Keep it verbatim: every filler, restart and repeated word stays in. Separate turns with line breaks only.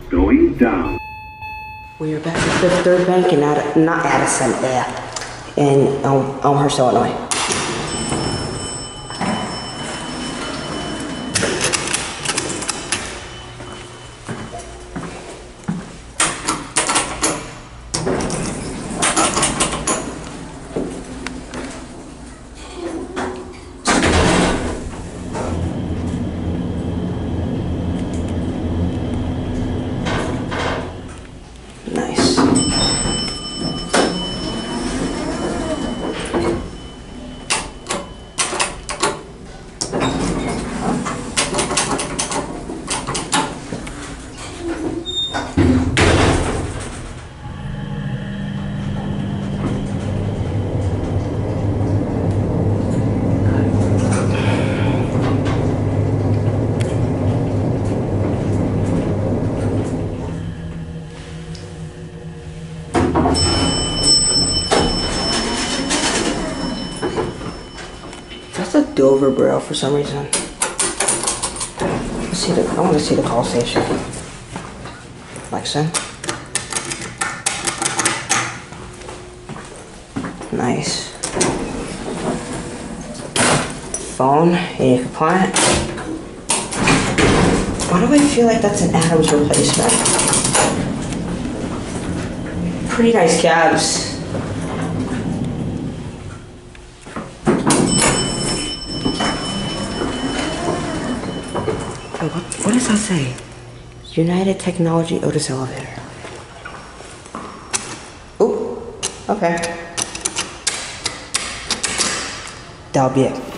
going down.
We are back at Fifth Third Bank in Ad not Addison, yeah, in El Elmhurst, Illinois. That's a Dover bro for some reason. Let's see the, I want to see the call station. Lexan. Nice. Phone, A compliant. Why do I feel like that's an Adams replacement? Pretty nice cabs. Oh, what, what does that say? United Technology Otis elevator. Oh, okay. That'll be it.